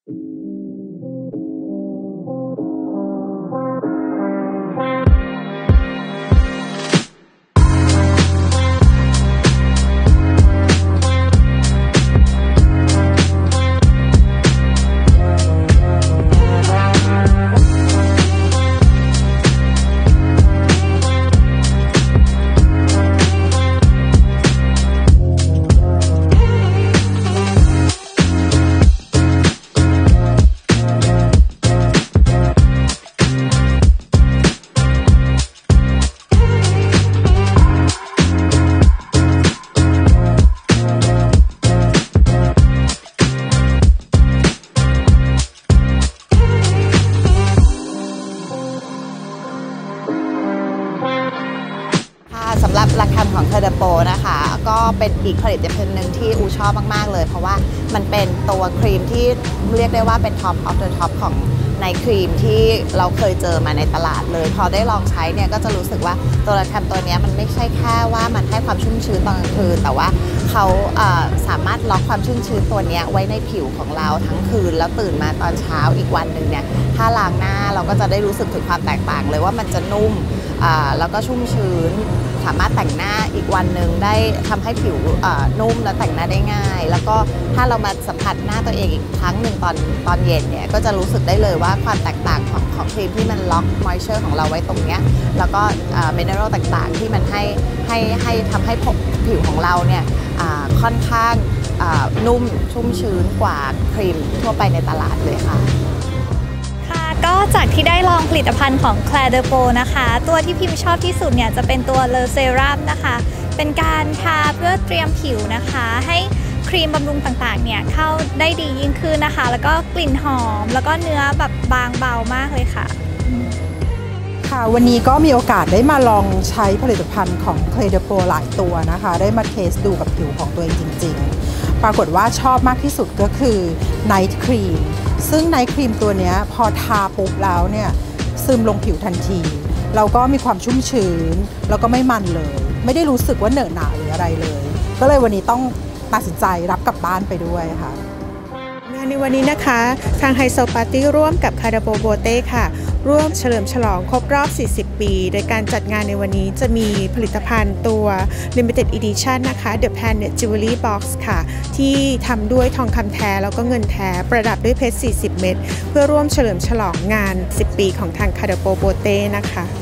สำหรับราคาของเคอร์เดโปนะคะก็เป็นอีกผลิตภัณฑ์หนึ่งที่อูชอบมากๆเลยเพราะว่ามันเป็นตัวครีมที่เรียกได้ว่าเป็นท็อปออฟเดอะท็อปของในครีมที่เราเคยเจอมาในตลาดเลยพอได้ลองใช้เนี่ยก็จะรู้สึกว่าตัวราคาตัวนี้มันไม่ใช่แค่ว่ามันให้ความชุ่มชื้นตอนกลางคืนแต่ว่าเขาสามารถล็อกความชุ่มชื้นตัวนี้ไว้ในผิวของเราทั้งคืนแล้วตื่นมาตอนเช้าอีกวันหนึ่งเนี่ยถ้าล้างหน้าเราก็จะได้รู้สึกถึงความแตกต่างเลยว่ามันจะนุ่มแล้วก็ชุ่มชื้นสามารถแต่งหน้าอีกวันหนึ่งได้ทำให้ผิวนุ่มและแต่งหน้าได้ง่ายแล้วก็ถ้าเรามาสัมผัสหน้าตัวเองอีกครั้งหนึ่งตอนเย็นเนี่ยก็จะรู้สึกได้เลยว่าความแตกต่างของครีมที่มันล็อกมอยเจอร์ของเราไว้ตรงเนี้ยแล้วก็มิเนอรัลต่างๆที่มันให้ทำให้ผิวของเราเนี่ยค่อนข้างนุ่มชุ่มชื้นกว่าครีมทั่วไปในตลาดเลยค่ะก็จากที่ได้ลองผลิตภัณฑ์ของ Claire de Peau นะคะตัวที่พิมชอบที่สุดเนี่ยจะเป็นตัวเลอเซรั่มนะคะเป็นการทาเพื่อเตรียมผิวนะคะให้ครีมบำรุงต่างๆเนี่ยเข้าได้ดียิ่งขึ้นนะคะแล้วก็กลิ่นหอมแล้วก็เนื้อแบบบางเบามากเลยค่ะค่ะวันนี้ก็มีโอกาสได้มาลองใช้ผลิตภัณฑ์ของ Claire de Peau หลายตัวนะคะได้มาเทสดูกับผิวของตัวเองจริงๆปรากฏว่าชอบมากที่สุดก็คือ Night Cream ซึ่ง Night Cream ตัวนี้พอทาปุ๊บแล้วเนี่ยซึมลงผิวทันทีเราก็มีความชุ่มชื้นแล้วก็ไม่มันเลยไม่ได้รู้สึกว่าเหนอะหนะหรืออะไรเลยก็เลยวันนี้ต้องตัดสินใจรับกลับบ้านไปด้วยค่ะงานในวันนี้นะคะทางไฮโซปาร์ตี้ร่วมกับ Claire de Peau Beauté ค่ะร่วมเฉลิมฉลองครบรอบ 40 ปีโดยการจัดงานในวันนี้จะมีผลิตภัณฑ์ตัว Limited Edition นะคะ The Planet Jewelry Box ค่ะที่ทำด้วยทองคำแท้แล้วก็เงินแท้ประดับด้วยเพชร 40 เม็ดเพื่อร่วมเฉลิมฉลองงาน 10 ปีของทาง Claire de Peau Beauté นะคะ